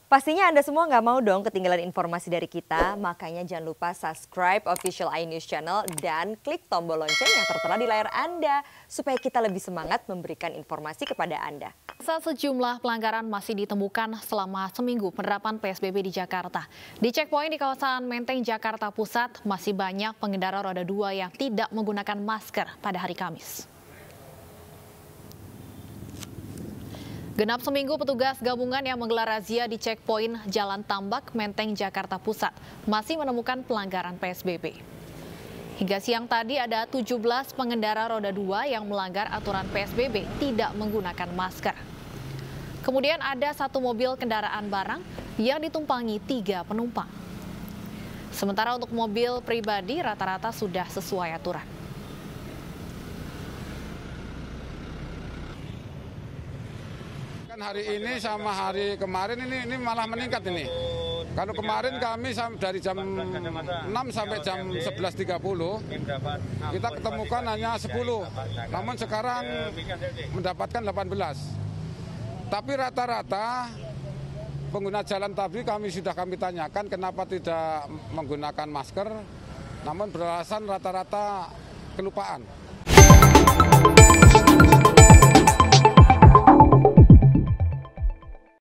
Pastinya Anda semua nggak mau dong ketinggalan informasi dari kita, makanya jangan lupa subscribe official iNews Channel dan klik tombol lonceng yang tertera di layar Anda, supaya kita lebih semangat memberikan informasi kepada Anda. Sejumlah pelanggaran masih ditemukan selama seminggu penerapan PSBB di Jakarta. Di checkpoint di kawasan Menteng, Jakarta Pusat, masih banyak pengendara roda 2 yang tidak menggunakan masker pada hari Kamis. Genap seminggu petugas gabungan yang menggelar razia di checkpoint Jalan Tambak, Menteng, Jakarta Pusat masih menemukan pelanggaran PSBB. Hingga siang tadi ada 17 pengendara roda 2 yang melanggar aturan PSBB tidak menggunakan masker. Kemudian ada satu mobil kendaraan barang yang ditumpangi 3 penumpang. Sementara untuk mobil pribadi rata-rata sudah sesuai aturan. Hari ini sama hari kemarin ini malah meningkat ini. Kalau kemarin kami dari jam 6 sampai jam 11.30 kita ketemukan hanya 10. Namun sekarang mendapatkan 18. Tapi rata-rata pengguna jalan tadi kami tanyakan kenapa tidak menggunakan masker. Namun beralasan rata-rata kelupaan.